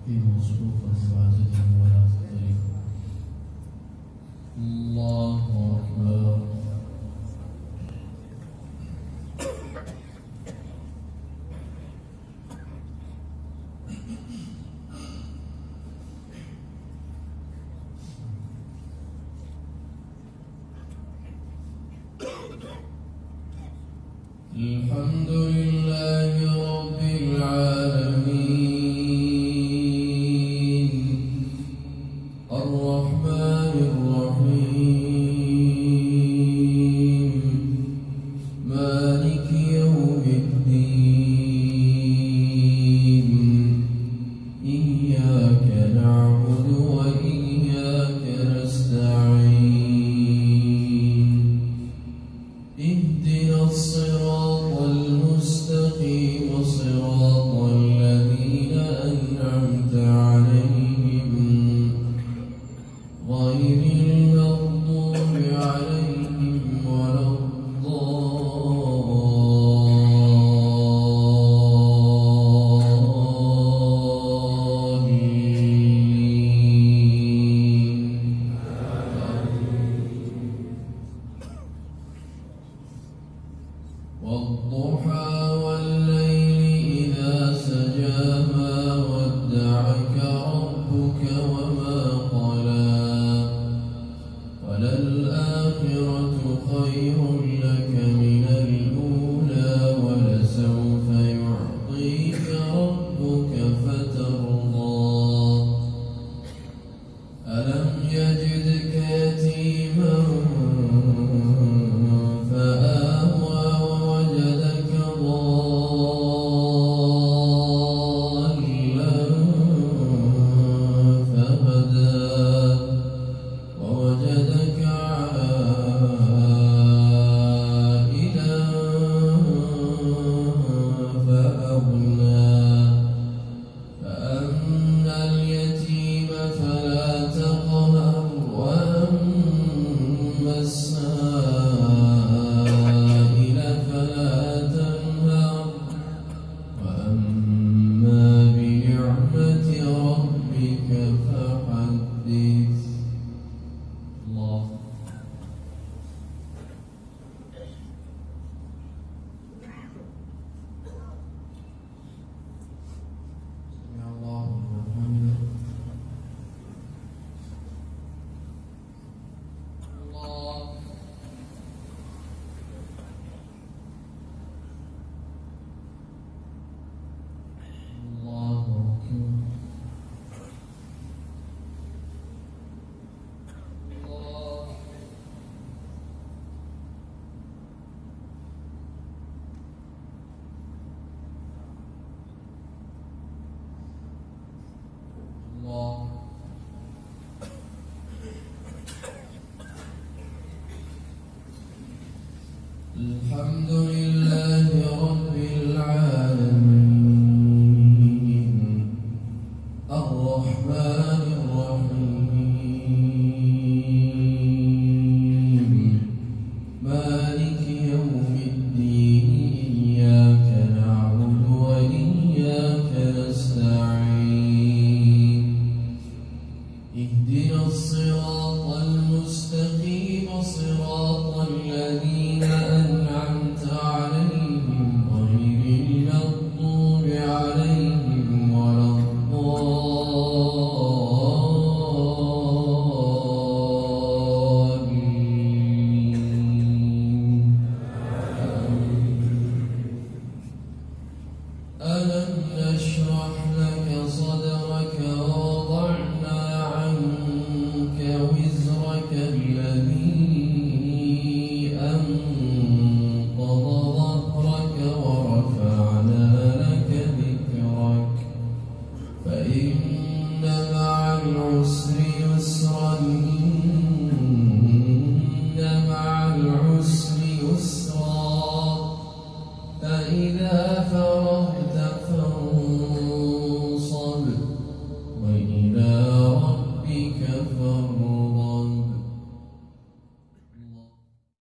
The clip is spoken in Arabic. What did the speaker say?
فيه صفوفا واعتدلوا ولا تختلفوا. الله أكبر. الحمد لله رب العالمين الرحمن الرحيم مالك يوم الدين إياك نعبد وإياك نستعين اهدنا الصراط المستقيم صراط الذين أنعمت عليهم غير المغضوب عليهم ولا والضحى والليل إذا سجى ما ودعك ربك وما قلى وللآخرة خير لك من الأولى ولسوف يعطيك ربك فترضى ألم يجدك يتيما فآوى ووجدك ضالا فهدى ووجدك عائلا فأغنى فأما اليتيم فلا تقهر وأما السائل فلا تنهر وأما بنعمة ربك فحدث. الله سمع الله لمن حمده. الله الله أكبر. الله الله الحمد لله رب العالمين الرحمن الرحيم مالك يوم الدين إياك نعبد وإياك نستعين اهدنا الصراط المستقيم صراط الذين أنعمت عليهم غير المغضوب عليهم ولا الضالين. ألم نشرح لك صدرك ووضعنا عنك وزرك الذي أنقض ظهرك ورفعنا لك ذكرك فإن مع العسر يسرا إن مع العسر يسرا فإذا